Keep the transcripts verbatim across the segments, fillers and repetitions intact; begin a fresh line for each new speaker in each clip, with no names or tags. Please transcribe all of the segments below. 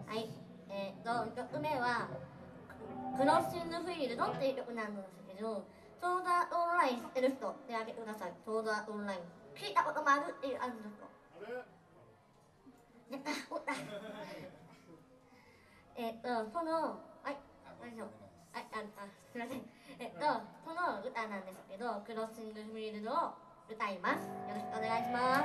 はい、えー、っと曲目はクロッシングフィールドっていう曲なんですけど、ソードアートオンライン知ってる人手挙げてください。ソードアートオンライン聞いたこともあるっていうある人。やったおったえっとそのはい何でしょうはいああすいませんえっとその歌なんですけど、クロッシングフィールドを歌います。よろしくお願いします。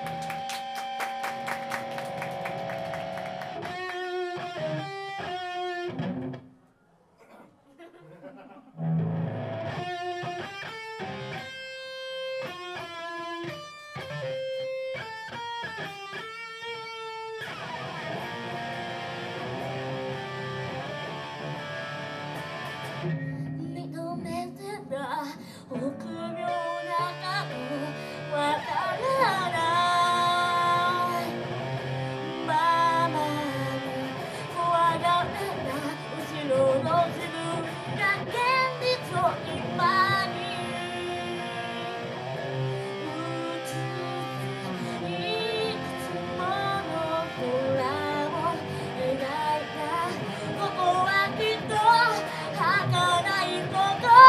認めてた臆病な過去わからないままに怖がらな後ろの自分が現実を今に映すいくつもの空を描いたここはきっと儚い心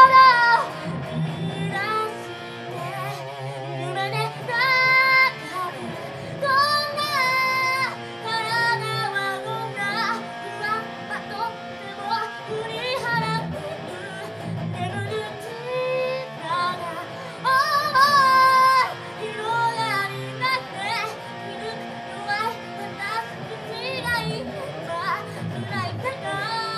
揺らして夢で抱えこんな体はこんな不安はとっても振り払ってく眠る小さな想い広がりなって気づく弱い私口がいれば辛い世界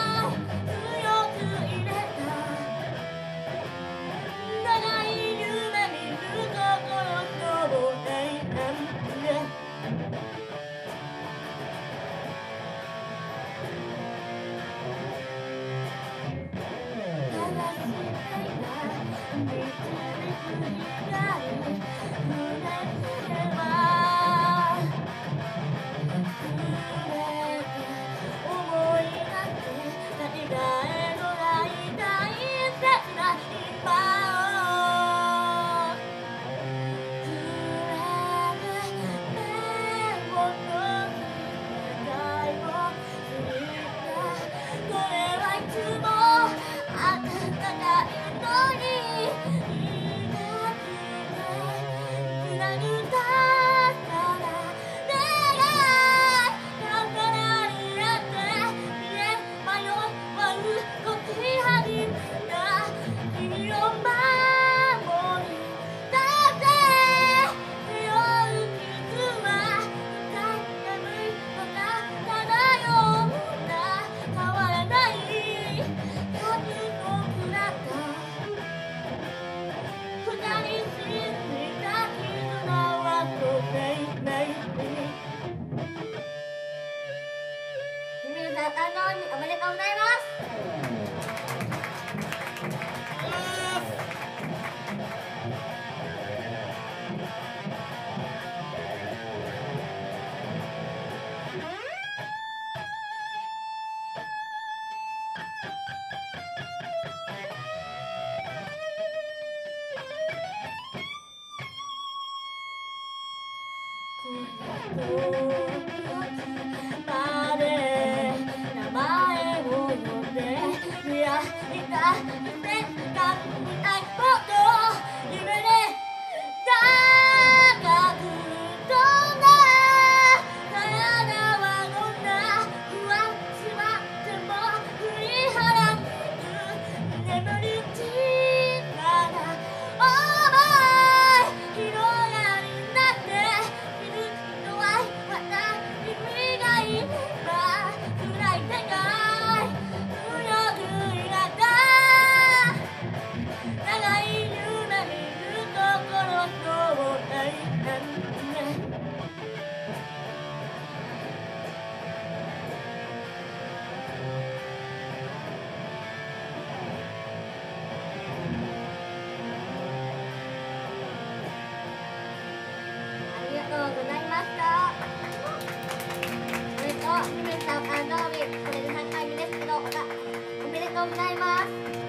おめでとうございますまで名前を呼んでいやいた夢が見たいほど夢で高く飛んだ体はどんな不安しまっても振り払ってく眠る小さな想い広がりになっている弱い私君がいれば暗い世界強くいがった長い夢見る心そう永遠ねありがとうございました。それと、ひめさん、あ、のみ、これでさんかいめですけど、おめでとうございます。